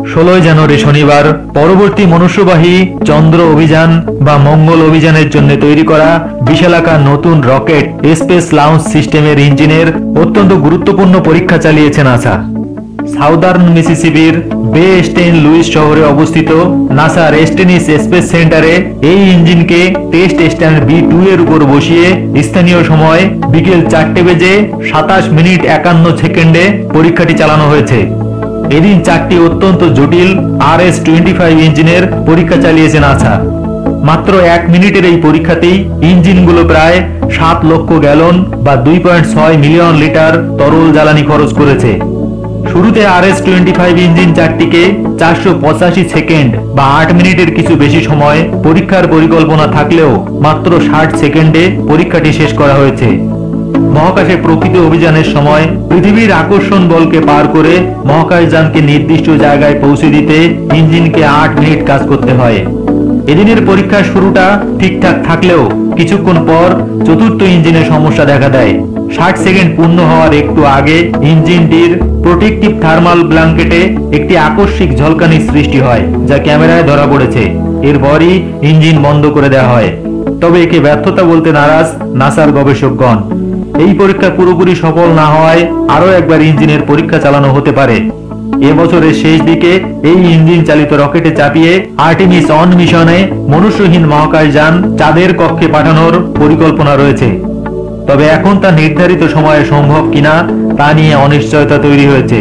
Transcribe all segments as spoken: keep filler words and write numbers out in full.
ষোলোই জানুয়ারি শনিবার পরবর্তী মনুষ্যবাহী চন্দ্র অভিযান বা মঙ্গল অভিযানের জন্য তৈরি করা বিশালাকার নতুন রকেট স্পেস লঞ্চ সিস্টেমের ইঞ্জিনের অত্যন্ত গুরুত্বপূর্ণ পরীক্ষা চালিয়েছে নাসা। সাউদার্ন মিসিসিপির বে স্টেইন লুইস শহরে অবস্থিত নাসার এস্টেনিস স্পেস সেন্টারে এই ইঞ্জিনকে টেস্ট স্ট্যান্ড বি টু এর উপর বসিয়ে স্থানীয় সময় বিকেল চারটে বেজে সাতাশ মিনিট একান্ন সেকেন্ডে পরীক্ষাটি চালানো হয়েছে। এদিন চারটি অত্যন্ত জটিল আর এস টোয়েন্টি ফাইভ ইঞ্জিনের পরীক্ষা চালিয়েছে নাসা। মাত্র এক মিনিটের এই পরীক্ষাতেই ইঞ্জিনগুলো প্রায় সাত লক্ষ গ্যালন বা দুই পয়েন্ট ছয় মিলিয়ন লিটার তরল জ্বালানি খরচ করেছে। শুরুতে R S twenty five engine চারটিকে চারশো পঁচাশি সেকেন্ড বা আট মিনিটের কিছু বেশি সময় পরীক্ষার পরিকল্পনা থাকলেও মাত্র ষাট সেকেন্ডে পরীক্ষাটি শেষ করা হয়েছে। মহাকাশে প্রকৃত অভিযানের সময় পৃথিবীর আকর্ষণ বলকে পার করে মহাকাশযানকে নির্দিষ্ট জায়গায় পৌঁছে দিতে ইঞ্জিনকে আট মিনিট কাজ করতে হয়। এদিনের পরীক্ষার শুরুটা ঠিকঠাক থাকলেও কিছুক্ষণ পর চতুর্থ ইঞ্জিনের সমস্যা দেখা দেয়। ষাট সেকেন্ড পূর্ণ হওয়ার একটু আগে ইঞ্জিনটির প্রোটেক্টিভ থার্মাল ব্ল্যাঙ্কেটে একটি আকস্মিক ঝলকানি সৃষ্টি হয়, যা ক্যামেরায় ধরা পড়েছে। এরপরই ইঞ্জিন বন্ধ করে দেওয়া হয়। তবে একে ব্যর্থতা বলতে নারাজ নাসার গবেষকগণ। এই পরীক্ষা পুরোপুরি সফল না হওয়ায় আরো একবার ইঞ্জিনের পরীক্ষা চালানো হতে পারে। এবছরের শেষ দিকে এই ইঞ্জিন চালিত রকেটে চাপিয়ে আর্টেমিস ওয়ান মিশনে মনুষ্যহীন মহাকাশযান চাঁদের কক্ষে পাঠানোর পরিকল্পনা রয়েছে। তবে এখন তা নির্ধারিত সময়ে সম্ভব কিনা তা নিয়ে অনিশ্চয়তা তৈরি হয়েছে।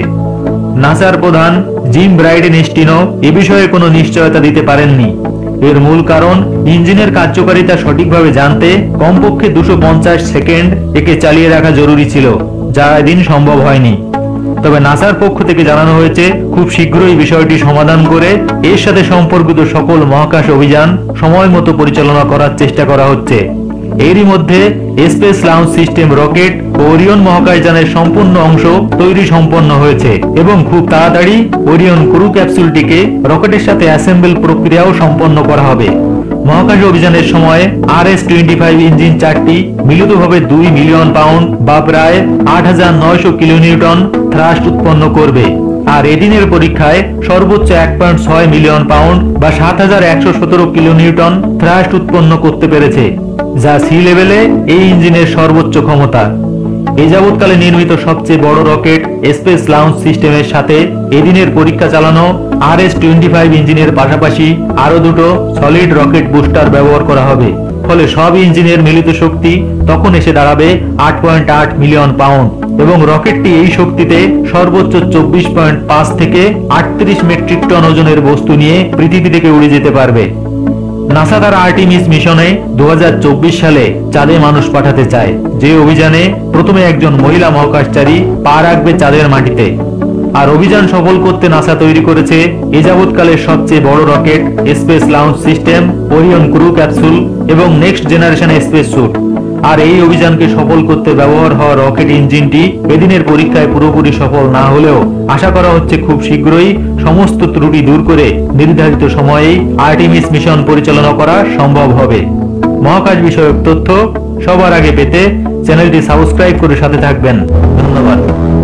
নাসার প্রধান জিম ব্রাইডেনস্টিনও এ বিষয়ে কোনো নিশ্চয়তা দিতে পারেননি। এর মূল কারণ ইঞ্জিনের কার্যকারিতা সঠিকভাবে জানতে কমপক্ষে দুশো পঞ্চাশ সেকেন্ড একে চালিয়ে রাখা জরুরি ছিল, যা এদিন সম্ভব হয়নি। তবে নাসার পক্ষ থেকে জানানো হয়েছে খুব শীঘ্রই বিষয়টি সমাধান করে এর সাথে সম্পর্কিত সকল মহাকাশ অভিযান সময় মতো পরিচালনা করার চেষ্টা করা হচ্ছে। এরই মধ্যে স্পেস লঞ্চ সিস্টেম রকেট ও ওরিয়ন মহাকাশযানের সম্পূর্ণ অংশ তৈরি সম্পন্ন হয়েছে এবং খুব তাড়াতাড়ি ওরিয়ন ক্রু ক্যাপসুলটিকে রকেটের সাথে অ্যাসেম্বল প্রক্রিয়াও সম্পন্ন করা হবে। মহাকাশ অভিযানের সময় R S twenty five engine চারটি মিলিতভাবে দুই মিলিয়ন পাউন্ড বা প্রায় আট হাজার নয়শো কিলোনিউটন থ্রাস্ট উৎপন্ন করবে। আর এদিনের পরীক্ষায় সর্বোচ্চ এক পয়েন্ট ছয় মিলিয়ন পাউন্ড বা সাত হাজার একশো সতেরো কিলোনিউটন থ্রাস্ট উৎপন্ন করতে পেরেছে, যা সি লেভেলে এই ইঞ্জিনের সর্বোচ্চ ক্ষমতা। এ যাবৎকালে নির্মিত সবচেয়ে বড় রকেট স্পেস লঞ্চ সিস্টেমের সাথে এদিনের পরীক্ষা চালানো আর এস টোয়েন্টি ফাইভ ইঞ্জিনের পাশাপাশি আরো দুটো সলিড রকেট বুস্টার ব্যবহার করা হবে। ফলে সব ইঞ্জিনের মিলিত শক্তি তখন এসে দাঁড়াবে আট পয়েন্ট আট মিলিয়ন পাউন্ড এবং রকেটটি এই শক্তিতে সর্বোচ্চ চব্বিশ পয়েন্ট পাঁচ থেকে আটত্রিশ মেট্রিক টন ওজনের বস্তু নিয়ে পৃথিবী থেকে উড়ে যেতে পারবে। নাসা তার আর্টেমিস মিশনে দু হাজার চব্বিশ সালে চাঁদে মানুষ পাঠাতে চায়, যে অভিযানে প্রথমে একজন মহিলা মহাকাশচারী পা রাখবে চাঁদের মাটিতে। আর অভিযান সফল করতে নাসা তৈরি করেছে এ যাবৎকালের সবচেয়ে বড় rocket space launch system, Orion crew capsule এবং নেক্সট জেনারেশন স্পেস স্যুট। আর এই অভিযানকে সফল করতে ব্যবহার হওয়া রকেট ইঞ্জিনটি এদিনের পরীক্ষায় পুরোপুরি সফল না হলেও আশা করা হচ্ছে খুব শীঘ্রই সমস্ত ত্রুটি দূর করে নির্ধারিত সময়েই আর্টেমিস মিশন পরিচালনা করা সম্ভব হবে। মহাকাশ বিষয়ক তথ্য সবার আগে পেতে চ্যানেলটি সাবস্ক্রাইব করে সাথে থাকবেন। ধন্যবাদ।